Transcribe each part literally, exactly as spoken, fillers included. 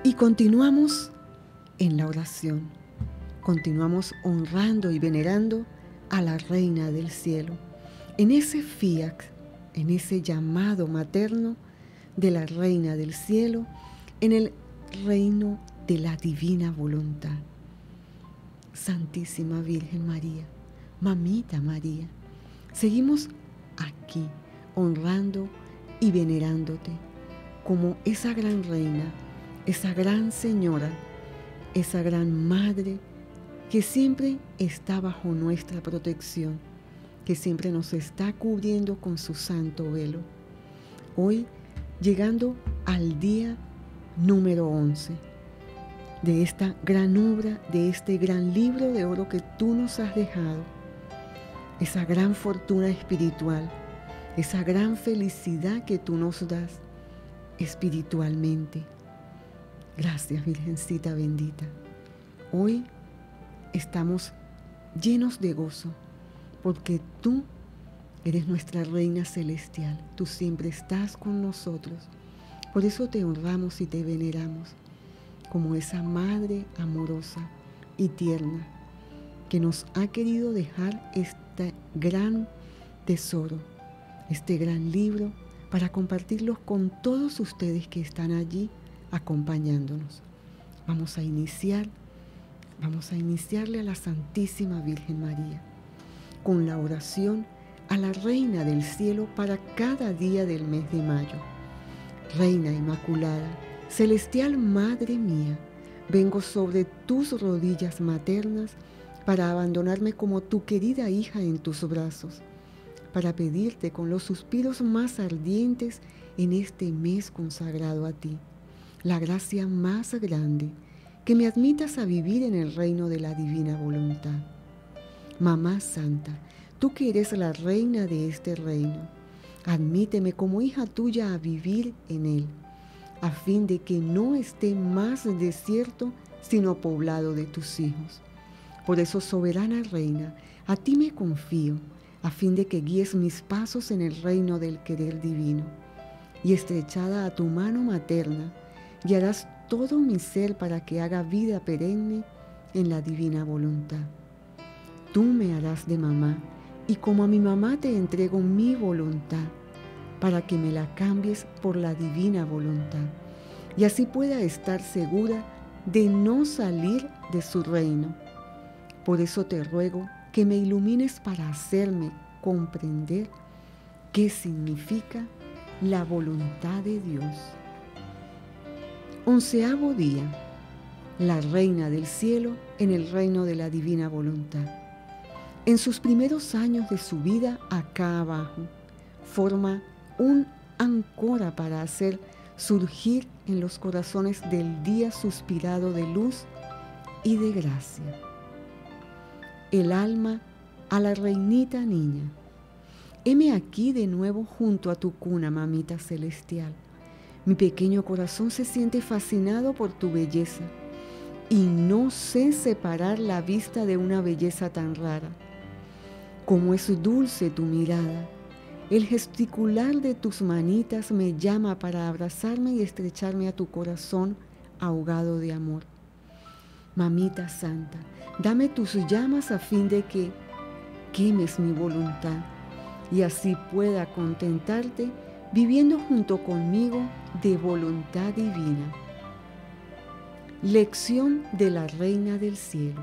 Y continuamos en la oración. Continuamos honrando y venerando a la Reina del Cielo, en ese fiat, en ese llamado materno de la Reina del Cielo, en el reino de la divina voluntad. Santísima Virgen María, Mamita María, seguimos aquí honrando y venerándote como esa gran reina, esa gran señora, esa gran madre que siempre está bajo nuestra protección, que siempre nos está cubriendo con su santo velo. Hoy, llegando al día número once de esta gran obra, de este gran libro de oro que tú nos has dejado, esa gran fortuna espiritual, esa gran felicidad que tú nos das espiritualmente. Gracias, Virgencita bendita. Hoy estamos llenos de gozo porque tú eres nuestra Reina Celestial. Tú siempre estás con nosotros. Por eso te honramos y te veneramos como esa Madre amorosa y tierna que nos ha querido dejar este gran tesoro, este gran libro, para compartirlos con todos ustedes que están allí acompañándonos. Vamos a iniciar, vamos a iniciarle a la Santísima Virgen María con la oración a la Reina del Cielo para cada día del mes de mayo. Reina Inmaculada, celestial Madre mía, vengo sobre tus rodillas maternas para abandonarme como tu querida hija en tus brazos, para pedirte con los suspiros más ardientes en este mes consagrado a ti, la gracia más grande, que me admitas a vivir en el reino de la divina voluntad. Mamá Santa, tú que eres la reina de este reino, admíteme como hija tuya a vivir en él, a fin de que no esté más desierto, sino poblado de tus hijos. Por eso, soberana reina, a ti me confío, a fin de que guíes mis pasos en el reino del querer divino, y estrechada a tu mano materna, guiarás todo mi ser para que haga vida perenne en la divina voluntad. Tú me harás de mamá, y como a mi mamá te entrego mi voluntad, para que me la cambies por la divina voluntad, y así pueda estar segura de no salir de su reino. Por eso te ruego que me ilumines para hacerme comprender qué significa la voluntad de Dios. Onceavo día. La Reina del Cielo en el reino de la divina voluntad. En sus primeros años de su vida acá abajo, forma un áncora para hacer surgir en los corazones del día suspirado de luz y de gracia. El alma a la reinita niña. Heme aquí de nuevo junto a tu cuna, mamita celestial. Mi pequeño corazón se siente fascinado por tu belleza y no sé separar la vista de una belleza tan rara. Como es dulce tu mirada, el gesticular de tus manitas me llama para abrazarme y estrecharme a tu corazón ahogado de amor. Mamita Santa, dame tus llamas a fin de que quemes mi voluntad y así pueda contentarte viviendo junto conmigo de voluntad divina. Lección de la Reina del Cielo.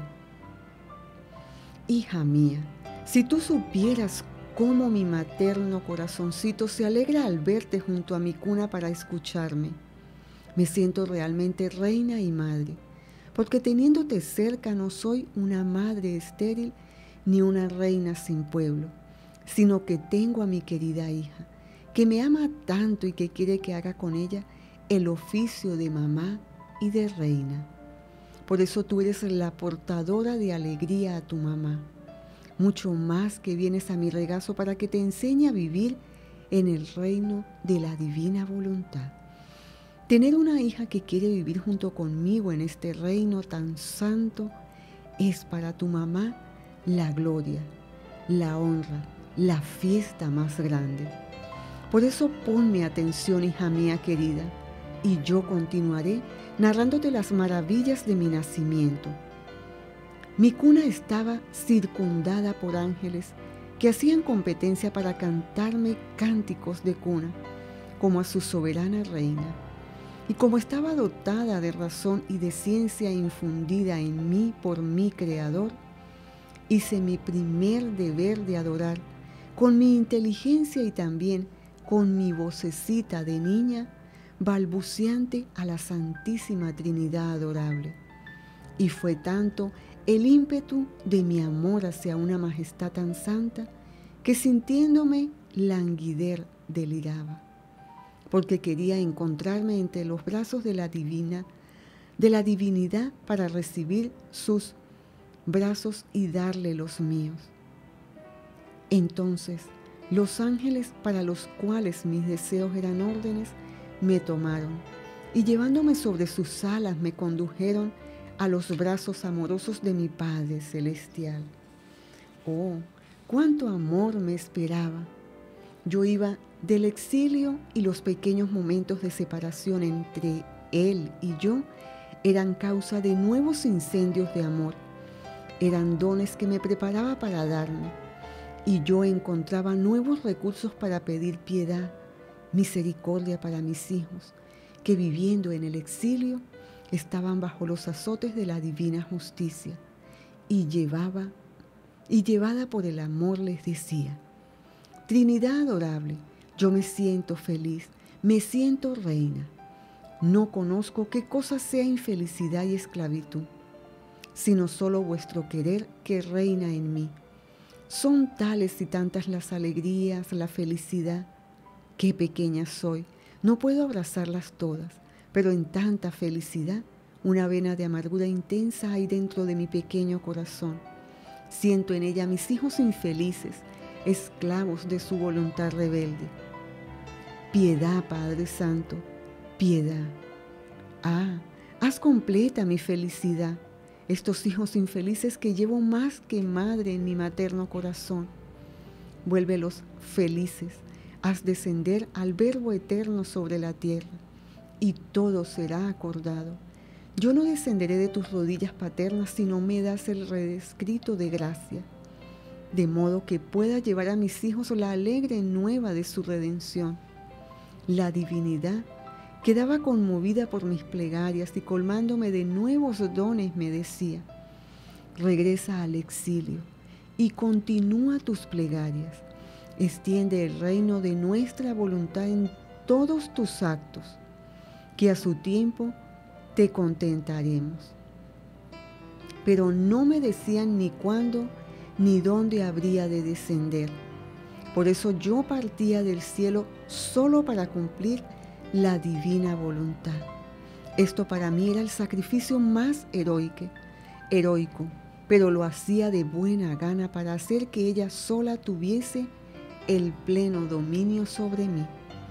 Hija mía, si tú supieras cómo mi materno corazoncito se alegra al verte junto a mi cuna para escucharme, me siento realmente reina y madre, porque teniéndote cerca no soy una madre estéril ni una reina sin pueblo, sino que tengo a mi querida hija, que me ama tanto y que quiere que haga con ella el oficio de mamá y de reina. Por eso tú eres la portadora de alegría a tu mamá, mucho más que vienes a mi regazo para que te enseñe a vivir en el reino de la divina voluntad. Tener una hija que quiere vivir junto conmigo en este reino tan santo es para tu mamá la gloria, la honra, la fiesta más grande. Por eso ponme atención, hija mía querida. y yo continuaré narrándote las maravillas de mi nacimiento. Mi cuna estaba circundada por ángeles que hacían competencia para cantarme cánticos de cuna, como a su soberana reina. Y como estaba dotada de razón y de ciencia infundida en mí por mi Creador, hice mi primer deber de adorar con mi inteligencia y también con mi vocecita de niña, balbuceante a la Santísima Trinidad adorable. Y fue tanto el ímpetu de mi amor hacia una majestad tan santa que sintiéndome languider deliraba, porque quería encontrarme entre los brazos de la divina, de la divinidad para recibir sus brazos y darle los míos. Entonces, los ángeles para los cuales mis deseos eran órdenes, me tomaron y llevándome sobre sus alas me condujeron a los brazos amorosos de mi Padre Celestial. Oh, cuánto amor me esperaba. Yo iba del exilio y los pequeños momentos de separación entre Él y yo eran causa de nuevos incendios de amor. Eran dones que me preparaba para darme, y yo encontraba nuevos recursos para pedir piedad, misericordia para mis hijos, que viviendo en el exilio estaban bajo los azotes de la divina justicia, y llevaba, y llevada por el amor les decía: Trinidad adorable, yo me siento feliz, me siento reina. No conozco qué cosa sea infelicidad y esclavitud, sino solo vuestro querer que reina en mí. Son tales y tantas las alegrías, la felicidad. Qué pequeña soy, no puedo abrazarlas todas, pero en tanta felicidad, una vena de amargura intensa hay dentro de mi pequeño corazón. Siento en ella a mis hijos infelices, esclavos de su voluntad rebelde. Piedad, Padre Santo, piedad. Ah, haz completa mi felicidad, estos hijos infelices que llevo más que madre en mi materno corazón. Vuélvelos felices, haz descender al Verbo eterno sobre la tierra, y todo será acordado. Yo no descenderé de tus rodillas paternas si no me das el redescrito de gracia, de modo que pueda llevar a mis hijos la alegre nueva de su redención. La divinidad quedaba conmovida por mis plegarias y colmándome de nuevos dones me decía: regresa al exilio y continúa tus plegarias. Extiende el reino de nuestra voluntad en todos tus actos, que a su tiempo te contentaremos. Pero no me decían ni cuándo ni dónde habría de descender. Por eso yo partía del cielo solo para cumplir la divina voluntad. Esto para mí era el sacrificio más heroico, heroico, pero lo hacía de buena gana para hacer que ella sola tuviese el pleno dominio sobre mí.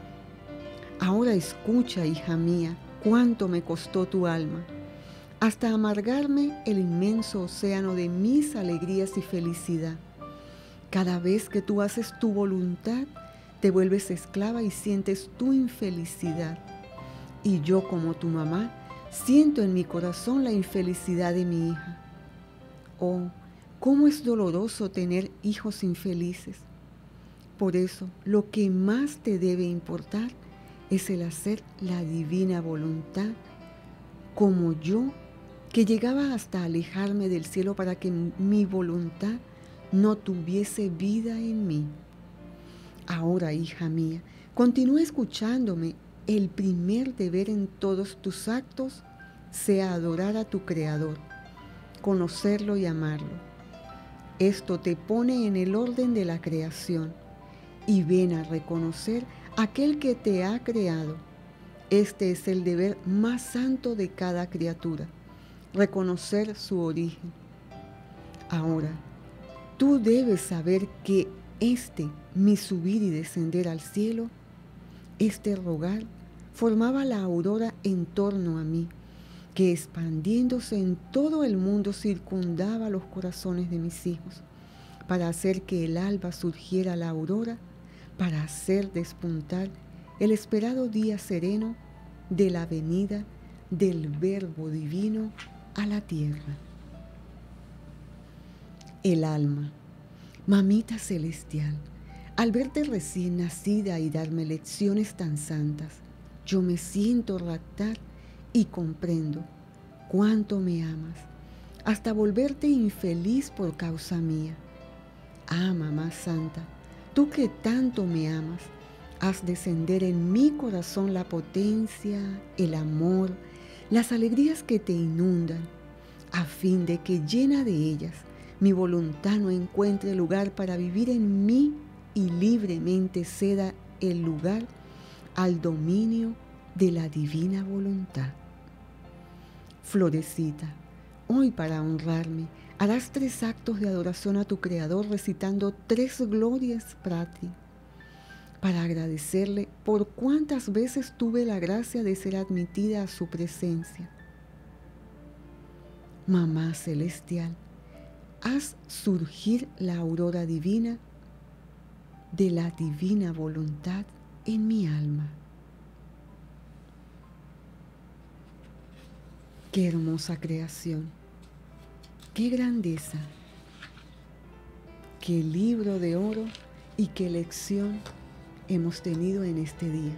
Ahora escucha, hija mía, cuánto me costó tu alma, hasta amargarme el inmenso océano de mis alegrías y felicidad. Cada vez que tú haces tu voluntad, te vuelves esclava y sientes tu infelicidad. Y yo, como tu mamá, siento en mi corazón la infelicidad de mi hija. Oh, cómo es doloroso tener hijos infelices. Por eso, lo que más te debe importar es el hacer la divina voluntad, como yo, que llegaba hasta alejarme del cielo para que mi voluntad no tuviese vida en mí. Ahora, hija mía, continúa escuchándome. El primer deber en todos tus actos sea adorar a tu Creador, conocerlo y amarlo. Esto te pone en el orden de la creación y ven a reconocer a aquel que te ha creado. Este es el deber más santo de cada criatura, reconocer su origen. Ahora, tú debes saber que este, mi subir y descender al cielo, este rogar, formaba la aurora en torno a mí, que expandiéndose en todo el mundo circundaba los corazones de mis hijos, para hacer que el alba surgiera la aurora, para hacer despuntar el esperado día sereno de la venida del Verbo divino a la tierra. El alma, mamita celestial, al verte recién nacida y darme lecciones tan santas, yo me siento raptar y comprendo cuánto me amas, hasta volverte infeliz por causa mía. Ah, mamá santa, tú que tanto me amas, haz descender en mi corazón la potencia, el amor, las alegrías que te inundan, a fin de que llena de ellas mi voluntad no encuentre lugar para vivir en mí y libremente ceda el lugar al dominio de la divina voluntad. Florecita, hoy para honrarme harás tres actos de adoración a tu Creador recitando tres glorias Prati, para agradecerle por cuántas veces tuve la gracia de ser admitida a su presencia. Mamá celestial, haz surgir la aurora divina de la divina voluntad en mi alma. Qué hermosa creación, qué grandeza, qué libro de oro y qué lección hemos tenido en este día.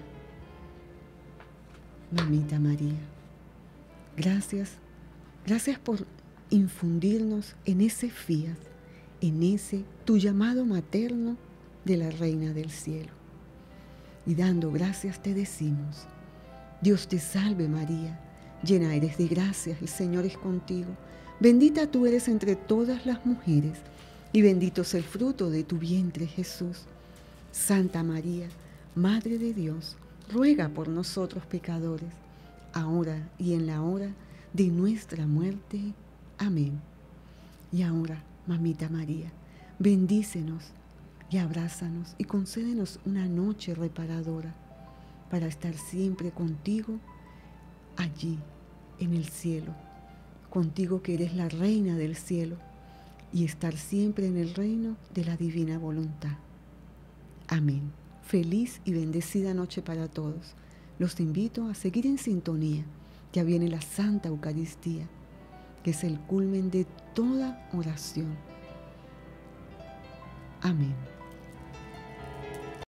Mamita María, gracias, gracias por infundirnos en ese fiat, en ese tu llamado materno de la Reina del Cielo. Y dando gracias te decimos, Dios te salve María, llena eres de gracia, el Señor es contigo. Bendita tú eres entre todas las mujeres, y bendito es el fruto de tu vientre, Jesús. Santa María, Madre de Dios, ruega por nosotros pecadores, ahora y en la hora de nuestra muerte. Amén. Y ahora, Mamita María, bendícenos y abrázanos y concédenos una noche reparadora para estar siempre contigo allí en el cielo, contigo que eres la Reina del cielo, y estar siempre en el reino de la divina voluntad. Amén. Feliz y bendecida noche para todos. Los invito a seguir en sintonía. Ya viene la Santa Eucaristía, que es el culmen de toda oración. Amén.